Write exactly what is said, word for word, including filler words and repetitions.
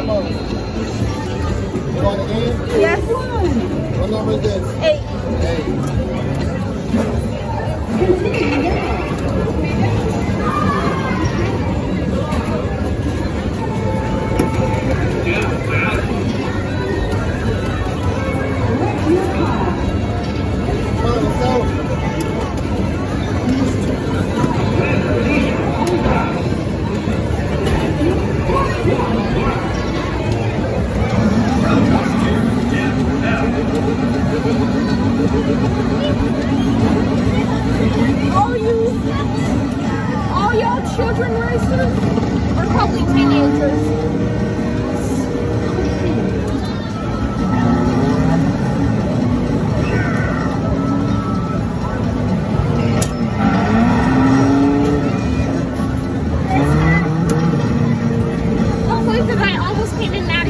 much? You want it in? Yes. What number is this? Eight. Eight. All you, all y'all children racers are probably teenagers. Don't believe that I almost came in now.